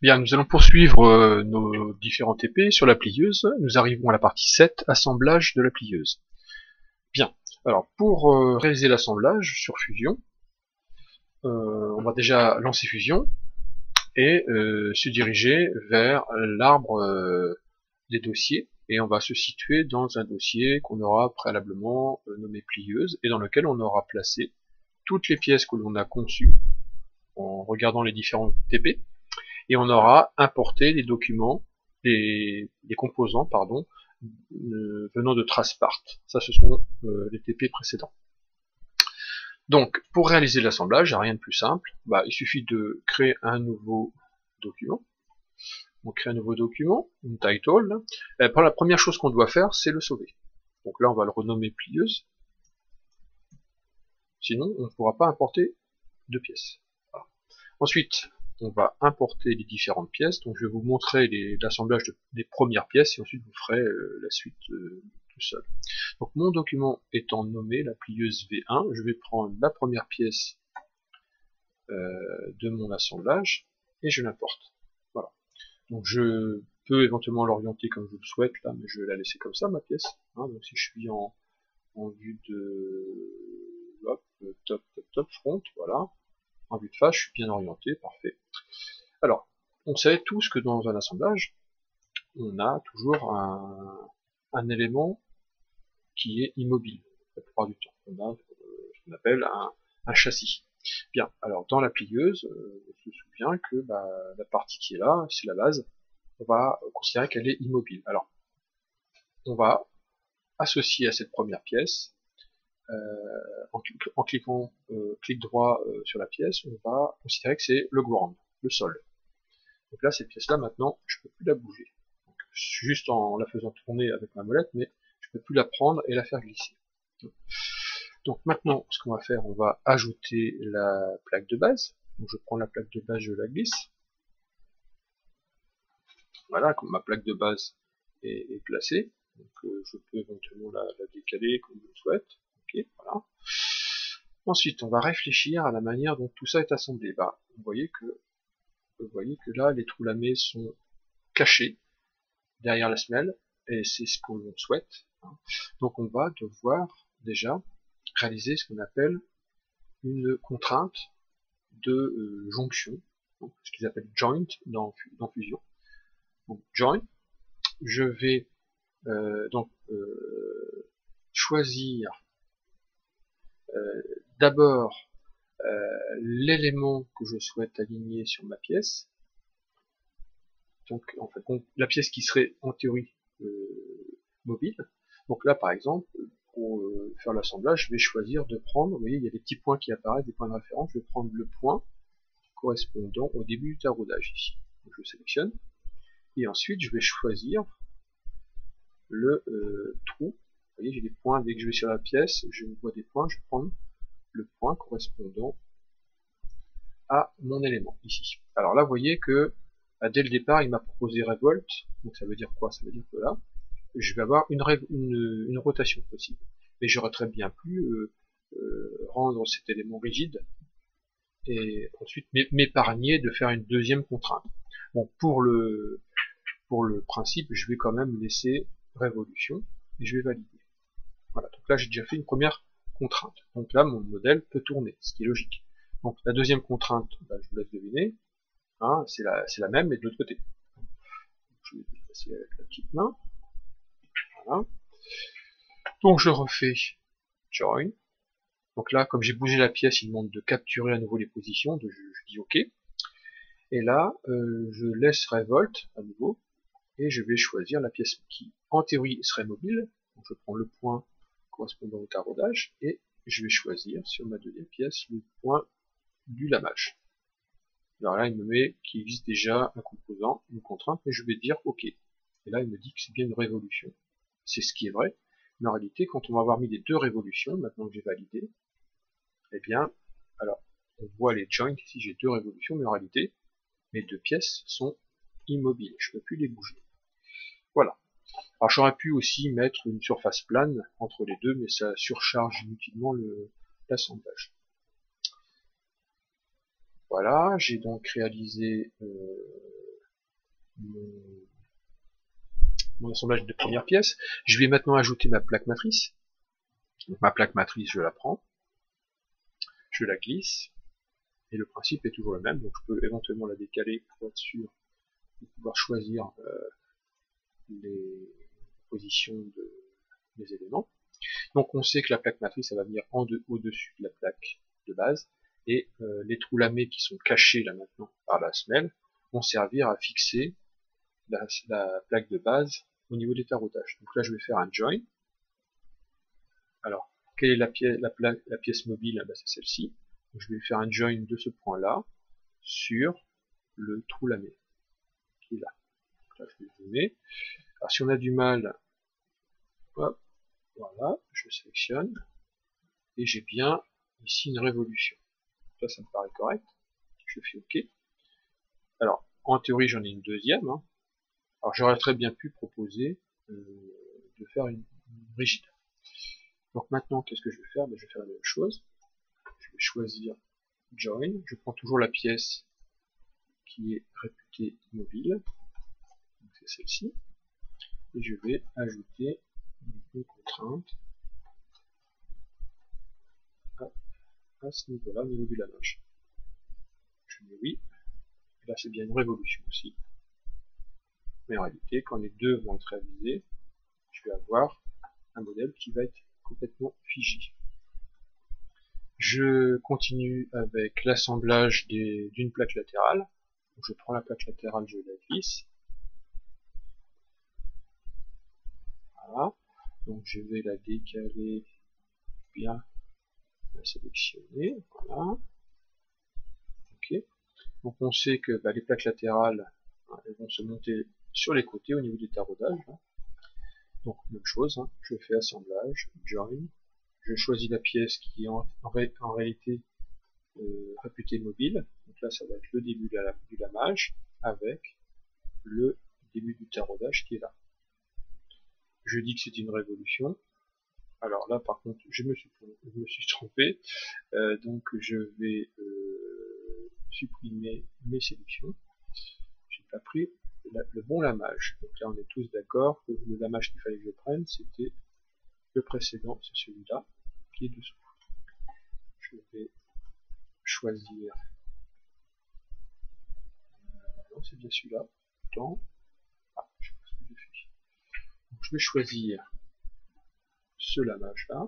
Bien, nous allons poursuivre nos différents TP sur la plieuse. Nous arrivons à la partie 7, assemblage de la plieuse. Bien, alors pour réaliser l'assemblage sur Fusion, on va déjà lancer Fusion et se diriger vers l'arbre des dossiers, et on va se situer dans un dossier qu'on aura préalablement nommé plieuse, et dans lequel on aura placé toutes les pièces que l'on a conçues en regardant les différents TP, et on aura importé les documents, les composants, pardon, venant de TracePart. Ça, ce sont les TP précédents. Donc, pour réaliser l'assemblage, il n'y a rien de plus simple. Il suffit de créer un nouveau document. On crée un nouveau document, une title. La première chose qu'on doit faire, c'est le sauver. Donc là, on va le renommer plieuse. Sinon, on ne pourra pas importer de pièces. Voilà. Ensuite, on va importer les différentes pièces. Donc je vais vous montrer l'assemblage des premières pièces, et ensuite vous ferez la suite tout seul. Donc mon document étant nommé la plieuse V1, je vais prendre la première pièce de mon assemblage et je l'importe. Voilà. Donc je peux éventuellement l'orienter comme je le souhaite là, mais je vais la laisser comme ça, ma pièce. Donc si je suis en vue de hop, top, front, voilà. En vue de face, je suis bien orienté, parfait. Alors, on sait tous que dans un assemblage, on a toujours un élément qui est immobile, la plupart du temps. On a ce qu'on appelle un châssis. Bien, alors dans la plieuse, on se souvient que la partie qui est là, c'est la base, on va considérer qu'elle est immobile. Alors, on va associer à cette première pièce, en cliquant clic droit sur la pièce, on va considérer que c'est le ground, le sol. Donc là, cette pièce-là, maintenant, je peux plus la bouger. Donc, juste en la faisant tourner avec ma molette, mais je peux plus la prendre et la faire glisser. Donc maintenant, ce qu'on va faire, on va ajouter la plaque de base. Donc je prends la plaque de base, je la glisse. Voilà, comme ma plaque de base est placée. Donc je peux éventuellement la décaler comme je le souhaite. Ok, voilà. Ensuite, on va réfléchir à la manière dont tout ça est assemblé. Vous voyez que là, les trous lamés sont cachés derrière la semelle, et c'est ce qu'on souhaite. Donc on va devoir déjà réaliser ce qu'on appelle une contrainte de jonction, donc ce qu'ils appellent joint dans Fusion. Donc join, je vais choisir d'abord l'élément que je souhaite aligner sur ma pièce. Donc en fait, la pièce qui serait en théorie mobile. Donc là par exemple, pour faire l'assemblage, je vais choisir de prendre, vous voyez, il y a des petits points qui apparaissent, des points de référence, je vais prendre le point correspondant au début du taraudage ici. Donc je sélectionne, et ensuite je vais choisir le trou. Vous voyez, j'ai des points, dès que je vais sur la pièce, je vois des points, je vais prendre le point correspondant à mon élément, ici. Alors là, vous voyez que dès le départ, il m'a proposé Revolt, donc ça veut dire quoi? Ça veut dire que là, je vais avoir une rotation possible. Mais j'aurais très bien pu rendre cet élément rigide et ensuite m'épargner de faire une deuxième contrainte. Bon, pour le principe, je vais quand même laisser révolution et je vais valider. Voilà, donc là j'ai déjà fait une première contrainte. Donc là mon modèle peut tourner, ce qui est logique. Donc la deuxième contrainte, je vous laisse deviner, c'est la même mais de l'autre côté. Je vais passer avec la petite main. Voilà. Donc je refais join. Donc là, comme j'ai bougé la pièce, il demande de capturer à nouveau les positions, je dis OK. Et là, je laisse Revolt à nouveau, et je vais choisir la pièce qui, en théorie, serait mobile. Donc je prends le point correspondant au taraudage, et je vais choisir sur ma deuxième pièce le point du lamage. Alors là, il me met qu'il existe déjà un composant, une contrainte, mais je vais dire OK. Et là, il me dit que c'est bien une révolution. C'est ce qui est vrai, mais en réalité, quand on va avoir mis les deux révolutions, maintenant que j'ai validé, eh bien, alors, on voit les joints, ici j'ai deux révolutions, mais en réalité, mes deux pièces sont immobiles, je ne peux plus les bouger. Voilà. Alors j'aurais pu aussi mettre une surface plane entre les deux, mais ça surcharge inutilement l'assemblage. Voilà, j'ai donc réalisé mon assemblage de première pièce. Je vais maintenant ajouter ma plaque matrice. Donc ma plaque matrice, je la prends, je la glisse, et le principe est toujours le même. Donc je peux éventuellement la décaler pour être sûr de pouvoir choisir les positions des éléments. Donc on sait que la plaque matrice, elle va venir au-dessus de la plaque de base, et les trous lamés qui sont cachés là maintenant par la semelle vont servir à fixer la plaque de base au niveau des tarotages. Donc là je vais faire un join. Alors, quelle est la pièce mobile? C'est celle-ci. Donc, je vais faire un join de ce point-là sur le trou lamé qui est là. Donc là je vais zoomer. Alors si on a du mal, hop, voilà, je sélectionne et j'ai bien ici une révolution. Là ça me paraît correct. Je fais OK. Alors en théorie j'en ai une deuxième. Alors j'aurais très bien pu proposer de faire une rigide. Donc maintenant qu'est-ce que je vais faire? Je vais faire la même chose. Je vais choisir Join. Je prends toujours la pièce qui est réputée mobile. C'est celle-ci. Et je vais ajouter une contrainte à ce niveau-là, au niveau du lamage. Je mets oui. Et là c'est bien une révolution aussi. Mais en réalité, quand les deux vont être réalisés, je vais avoir un modèle qui va être complètement figé. Je continue avec l'assemblage d'une plaque latérale. Donc je prends la plaque latérale, je la glisse. Voilà. Donc je vais la décaler, bien la sélectionner. Voilà. Ok. Donc on sait que les plaques latérales, elles vont se monter sur les côtés au niveau des taraudages. Donc même chose, je fais assemblage, join, je choisis la pièce qui est en réalité réputée mobile. Donc là ça va être le début du lamage avec le début du taraudage qui est là. Je dis que c'est une révolution. Alors là par contre je me suis trompé, donc je vais supprimer mes sélections. J'ai pas pris le bon lamage. Donc là on est tous d'accord que le lamage qu'il fallait que je prenne c'était le précédent, c'est celui-là qui est dessous. Je vais choisir, non c'est bien celui-là, pourtant, je sais pas ce que j'ai fait. Donc je vais choisir ce lamage là,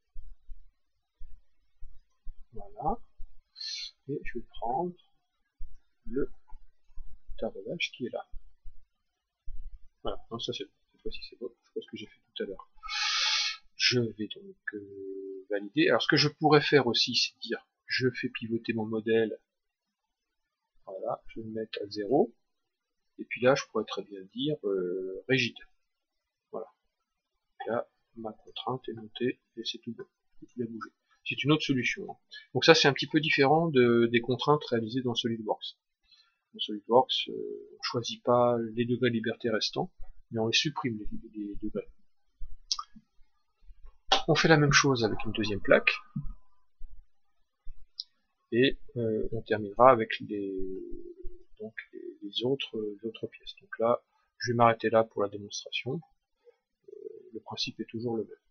voilà, et je vais prendre le taraudage qui est là. Voilà, non ça c'est cette fois-ci c'est bon, je vois ce que j'ai fait tout à l'heure. Je vais donc valider. Alors ce que je pourrais faire aussi, c'est dire je fais pivoter mon modèle, voilà, je vais le mettre à 0, et puis là je pourrais très bien dire rigide. Voilà. Et là, ma contrainte est montée et c'est tout bon. Il a bougé. C'est une autre solution. Donc ça c'est un petit peu différent des contraintes réalisées dans SolidWorks. Dans SolidWorks, on ne choisit pas les degrés de liberté restants, mais on les supprime les degrés. On fait la même chose avec une deuxième plaque. Et on terminera avec les autres pièces. Donc là, je vais m'arrêter là pour la démonstration. Le principe est toujours le même.